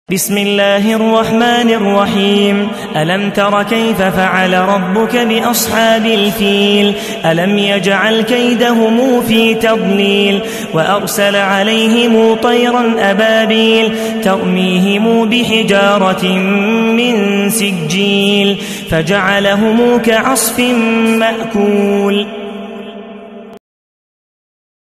بسم الله الرحمن الرحيم. ألم تر كيف فعل ربك بأصحاب الفيل؟ ألم يجعل كيدهم في تضليل وأرسل عليهم طيرا أبابيل ترميهم بحجارة من سجيل فجعلهم كعصف مأكول.